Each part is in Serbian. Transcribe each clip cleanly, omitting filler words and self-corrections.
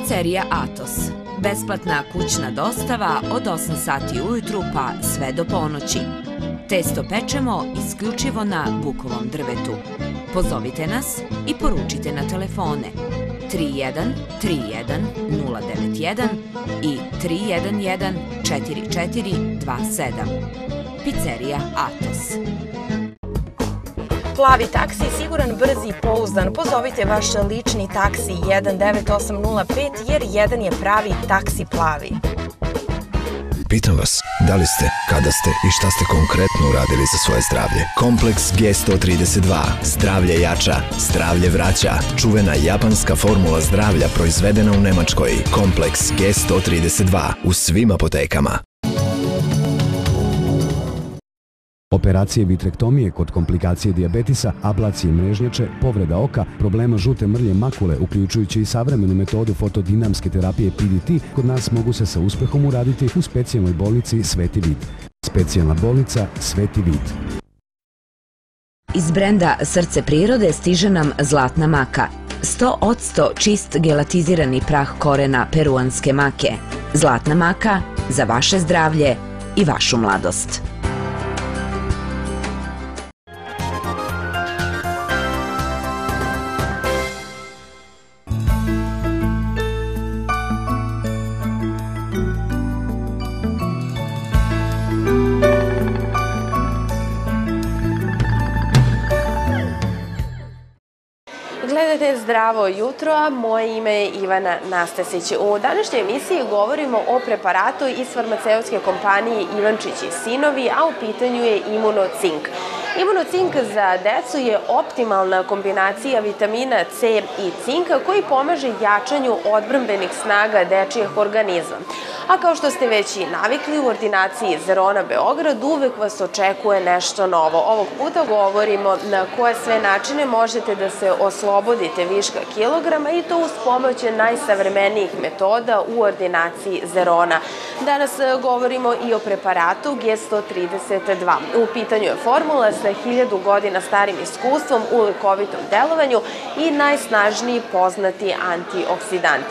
Pizzerija Atos. Besplatna kućna dostava od 8 sati ujutru pa sve do ponoći. Testo pečemo isključivo na bukovom drvetu. Pozovite nas i poručite na telefone 31 31 091 i 311 4427. Pizzerija Atos. Plavi taksi, siguran, brz i pouzdan. Pozovite vaš lični taksi 19805 jer jedan je pravi taksi plavi. Pitam vas, da li ste, kada ste i šta ste konkretno uradili za svoje zdravlje? Kompleks G132. Zdravlje jača, zdravlje vraća. Čuvena japanska formula zdravlja proizvedena u Nemačkoj. Kompleks G132 u svim apotekama. Operacije vitrektomije kod komplikacije dijabetisa, ablacije mrežnjače, povreda oka, problema žute mrlje makule, uključujući i savremenu metodu fotodinamske terapije PDT, kod nas mogu se sa uspehom uraditi u specijalnoj bolnici Sveti Vid. Specijalna bolnica Sveti Vid. Iz brenda Srce prirode stiže nam zlatna maka. 100% čist gelatizirani prah korena peruanske make. Zlatna maka za vaše zdravlje i vašu mladost. Gledajte Zdravo jutro, a moje ime je Ivana Nastasić. U današnjoj emisiji govorimo o preparatu iz farmaceutske kompanije Ivančić i Sinovi, a u pitanju je Imunocink. Imunocink za decu je optimalna kombinacija vitamina C i cinka koji pomaže jačanju odbrambenih snaga dečijeg organizma. A kao što ste već i navikli, u ordinaciji Zerona Beograd uvek vas očekuje nešto novo. Ovog puta govorimo na koje sve načine možete da se oslobodite viška kilograma i to uz pomoć najsavremenijih metoda u ordinaciji Zerona. Danas govorimo i o preparatu G132. U pitanju je formula sa 1000 godina starim iskustvom u lekovitom delovanju i najsnažniji poznati antioksidant.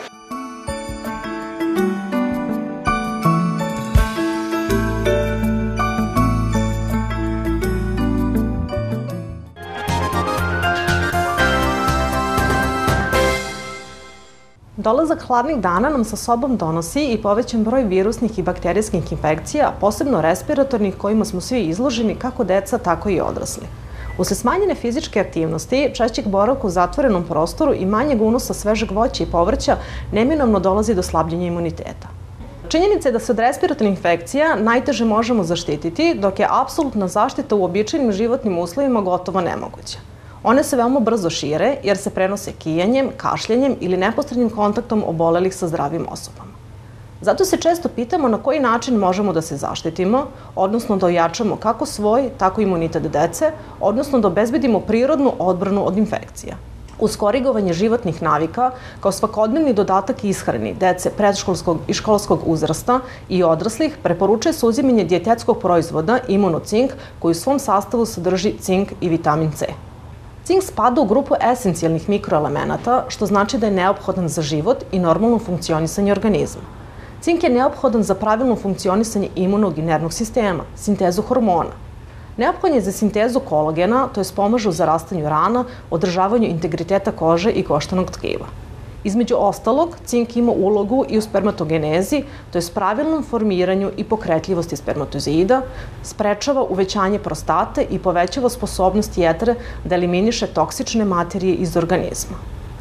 Dolazak hladnih dana nam sa sobom donosi i povećan broj virusnih i bakterijskih infekcija, posebno respiratornih kojima smo svi izloženi, kako deca, tako i odrasli. Usled smanjene fizičke aktivnosti, češćeg boravka u zatvorenom prostoru i manjeg unosa svežeg voća i povrća, neminovno dolazi do slabljenja imuniteta. Činjenica je da se od respiratornih infekcija najteže možemo zaštititi, dok je apsolutna zaštita u uobičajenim životnim uslovima gotovo nemoguća. One se veoma brzo šire jer se prenose kijanjem, kašljanjem ili neposrednim kontaktom obolelih sa zdravim osobama. Zato se često pitamo na koji način možemo da se zaštitimo, odnosno da ojačamo kako svoj, tako i imunitet dece, odnosno da obezbedimo prirodnu odbranu od infekcija. Uz korigovanje životnih navika, kao svakodnevni dodatak ishrani dece predškolskog i školskog uzrasta i odraslih, preporučuje se uzimanje dijetetskog proizvoda Imunocink koji u svom sastavu sadrži cink i vitamin C. Cink spada u grupu esencijalnih mikroelemenata, što znači da je neophodan za život i normalno funkcionisanje organizma. Cink je neophodan za pravilno funkcionisanje imunog i nervnog sistema, sintezu hormona. Neophodan je za sintezu kolagena, to je pomaže u zarastanju rana, održavanju integriteta kože i koštanog tkiva. Između ostalog, cink ima ulogu i u spermatogenezi, to je pravilnom formiranju i pokretljivosti spermatozoida, sprečava uvećanje prostate i povećava sposobnost jetre da eliminiše toksične materije iz organizma.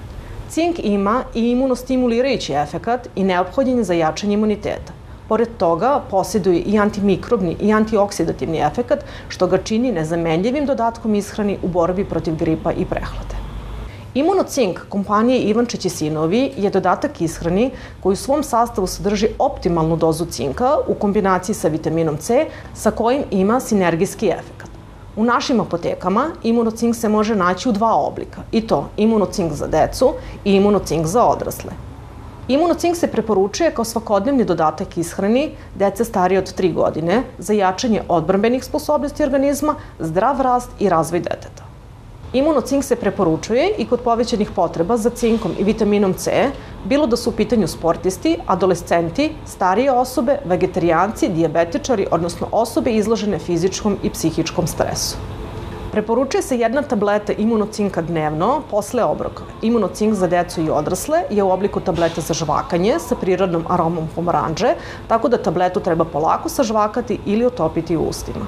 Cink ima i imunostimulirajući efekat i neophodan je za jačanje imuniteta. Pored toga, posjeduje i antimikrobni i antioksidativni efekat, što ga čini nezamenljivim dodatkom ishrani u borbi protiv gripa i prehlade. Imunocink kompanije Ivančić i Sinovi je dodatak ishrani koji u svom sastavu sadrži optimalnu dozu cinka u kombinaciji sa vitaminom C sa kojim ima sinergijski efekat. U našim apotekama Imunocink se može naći u dva oblika, i to Imunocink za decu i Imunocink za odrasle. Imunocink se preporučuje kao svakodnevni dodatak ishrani dece starije od 3 godine za jačanje odbrambenih sposobnosti organizma, zdrav rast i razvoj deteta. Imunocink se preporučuje i kod povećanih potreba za cinkom i vitaminom C, bilo da su u pitanju sportisti, adolescenti, starije osobe, vegetarijanci, dijabetičari, odnosno osobe izložene fizičkom i psihičkom stresu. Preporučuje se 1 tableta imunocinka dnevno posle obroka. Imunocink za decu i odrasle je u obliku tableta za žvakanje sa prirodnom aromom pomoranđe, tako da tabletu treba polako sažvakati ili otopiti u ustima.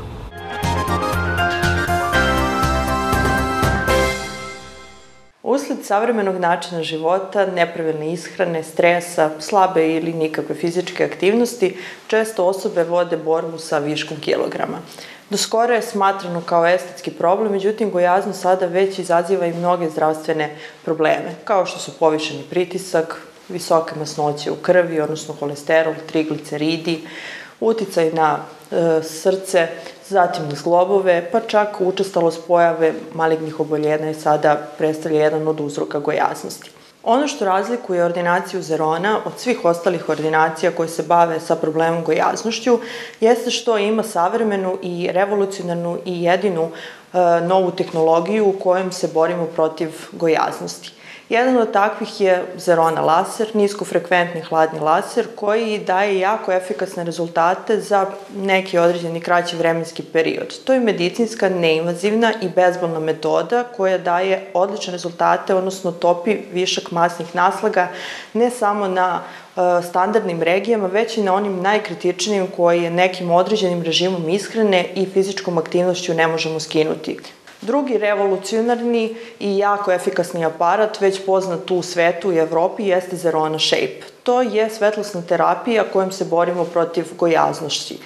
Usled savremenog načina života, nepravilne ishrane, stresa, slabe ili nikakve fizičke aktivnosti, često osobe vode borbu sa viškom kilograma. Do skoro je smatrano kao estetski problem, međutim gojaznost sada već izaziva i mnoge zdravstvene probleme, kao što su povišeni pritisak, visoke masnoće u krvi, odnosno holesterol, trigliceridi, uticaj na srce, zatim na zglobove, pa čak učestalost pojave malignih oboljenja sada predstavlja jedan od uzroka gojaznosti. Ono što razlikuje ordinaciju Zerona od svih ostalih ordinacija koje se bave sa problemom gojaznošću jeste što ima savremenu i revolucionarnu i jedinu novu tehnologiju u kojom se borimo protiv gojaznosti. Jedan od takvih je Zerona laser, niskofrekventni hladni laser koji daje jako efikasne rezultate za neki određeni kraći vremenski period. To je medicinska, neinvazivna i bezbolna metoda koja daje odlične rezultate, odnosno topi višak masnih naslaga ne samo na standardnim regijama, već i na onim najkritičnijim koji nekim određenim režimom ishrane i fizičkom aktivnošću ne možemo skinuti. Drugi revolucionarni i jako efikasni aparat, već poznat u svetu i Evropi, jeste Zerona Shape. To je svetlosna terapija kojom se borimo protiv gojaznosti.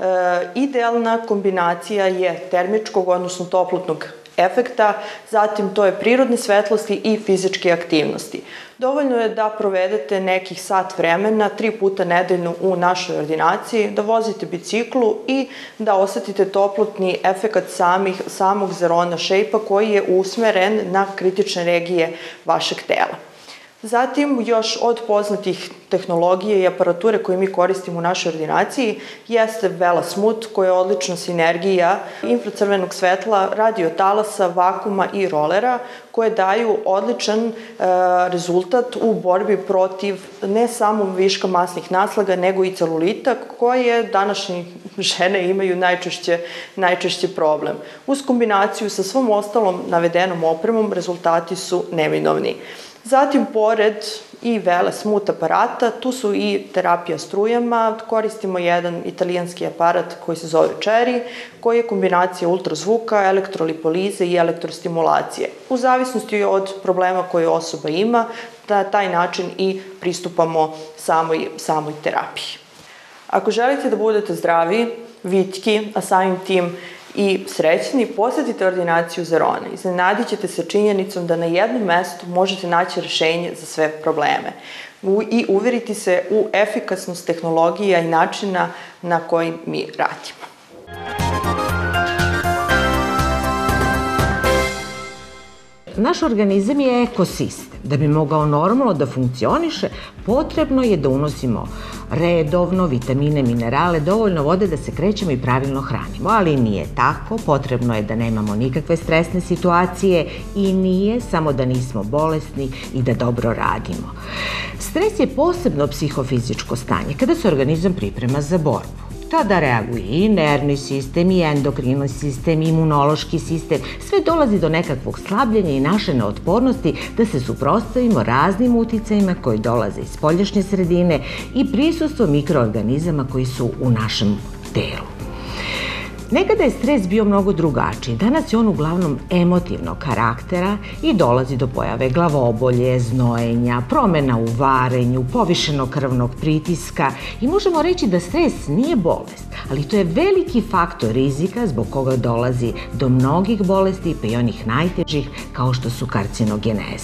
Idealna kombinacija je termičkog, odnosno toplotnog efekta, zatim to je prirodne svetlosti i fizičke aktivnosti. Dovoljno je da provedete nekih sat vremena 3 puta nedeljno u našoj ordinaciji, da vozite biciklu i da osetite toplotni efekat samog Zerona Shape-a koji je usmeren na kritične regije vašeg tela. Zatim, još od poznatih tehnologije i aparature koje mi koristimo u našoj ordinaciji jeste Vela Smooth, koja je odlična sinergija infracrvenog svetla, radiotalasa, vakuma i rolera, koje daju odličan rezultat u borbi protiv ne samo viška masnih naslaga, nego i celulita, koje današnje žene imaju najčešće problem. Uz kombinaciju sa svom ostalom navedenom opremom, rezultati su neminovni. Zatim, pored i Vela Smooth aparata, tu su i terapija strujama. Koristimo jedan italijanski aparat koji se zove Cherry, koji je kombinacija ultrazvuka, elektrolipolize i elektrostimulacije. U zavisnosti od problema koje osoba ima, na taj način i pristupamo samoj terapiji. Ako želite da budete zdravi, vitki, a samim tim i srećni, posjetite ordinaciju Zerona. Iznenadit ćete se činjenicom da na jednom mestu možete naći rešenje za sve probleme i uveriti se u efikasnost tehnologija i načina na koji mi radimo. Naš organizam je ekosistem. Da bi mogao normalno da funkcioniše, potrebno je da unosimo redovno vitamine, minerale, dovoljno vode da se krećemo i pravilno hranimo. Ali nije tako, potrebno je da nemamo nikakve stresne situacije i nije samo da nismo bolesni i da dobro radimo. Stres je posebno psihofizičko stanje kada se organizam priprema za borbu. Tada reaguje i nervni sistem, i endokrini sistem, i imunološki sistem. Sve dolazi do nekakvog slabljenja i naše neotpornosti da se suprotstavimo raznim uticajima koji dolaze iz spoljašnje sredine i prisustvo mikroorganizama koji su u našem telu. Nekada je stres bio mnogo drugačiji, danas je on uglavnom emotivnog karaktera i dolazi do pojave glavobolje, znojenja, promena u varenju, povišenog krvnog pritiska i možemo reći da stres nije bolest, ali to je veliki faktor rizika zbog koga dolazi do mnogih bolesti pa i onih najtežih kao što su karcinogeneze.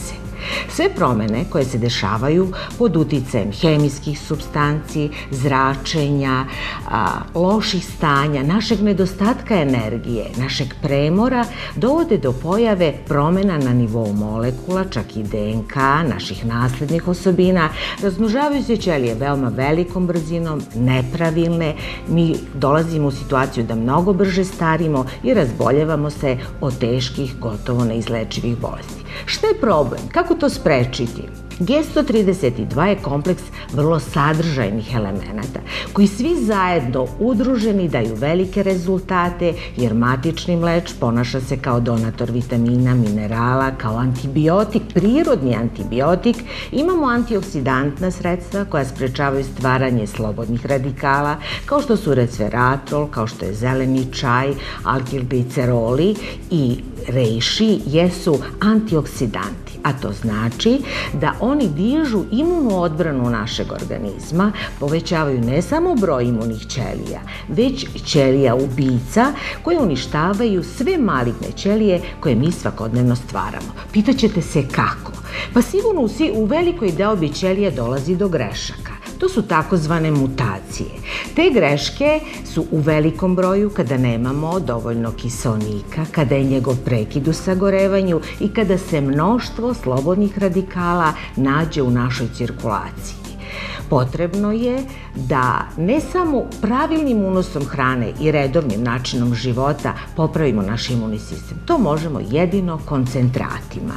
Sve promene koje se dešavaju pod uticajem hemijskih supstanci, zračenja, loših stanja, našeg nedostatka energije, našeg premora, dovode do pojave promena na nivou molekula, čak i DNK, naših naslednih osobina. Razmnožavaju se ćelije veoma velikom brzinom, nepravilne, mi dolazimo u situaciju da mnogo brže starimo i razboljevamo se od teških, gotovo neizlečivih bolesti. Šta je problem? Kako to sprečiti? G132 je kompleks vrlo sadržajnih elemenata koji svi zajedno udruženi daju velike rezultate jer matični mleč ponaša se kao donator vitamina, minerala, kao antibiotik, prirodni antibiotik. Imamo antioksidantna sredstva koja sprečavaju stvaranje slobodnih radikala kao što su resveratrol, kao što je zeleni čaj, alkilgliceroli i reishi jesu antioksidanti, a to znači da oni dižu imunu odbranu našeg organizma, povećavaju ne samo broj imunih ćelija, već ćelija ubica koje uništavaju sve maligne ćelije koje mi svakodnevno stvaramo. Pitaćete se kako? Pa sigurno u velikoj deobi ćelije dolazi do grešaka. To su takozvane mutacije. Te greške su u velikom broju kada nemamo dovoljno kiseonika, kada je njegov prekid u sagorevanju i kada se mnoštvo slobodnih radikala nađe u našoj cirkulaciji. Potrebno je da ne samo pravilnim unosom hrane i redovnim načinom života popravimo naš imunni sistem. To možemo jedino koncentratima.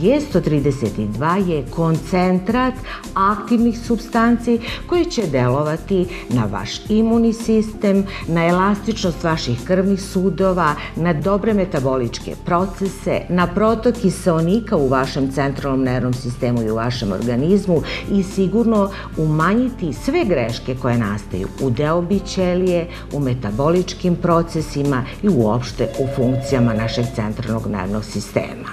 G132 je koncentrat aktivnih supstanci koji će delovati na vaš imunni sistem, na elastičnost vaših krvnih sudova, na dobre metaboličke procese, na protok kiseonika u vašem centralnom nervnom sistemu i u vašem organizmu i sigurno umanjiti sve greške koje nastaju u deobi ćelije, u metaboličkim procesima i uopšte u funkcijama našeg centralnog nervnog sistema.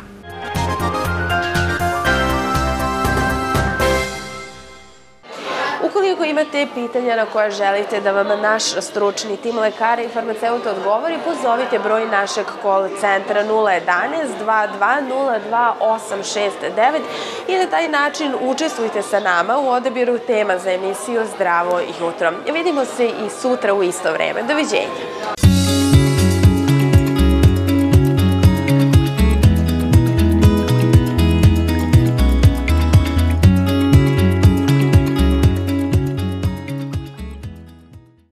Ukoliko imate pitanja na koja želite da vam naš stručni tim lekara i farmaceuta odgovori, pozovite broj našeg call centra 011 22 02 869 i na taj način učestvujte sa nama u odabiru tema za emisiju Zdravo jutro. Vidimo se i sutra u isto vreme. Doviđenja.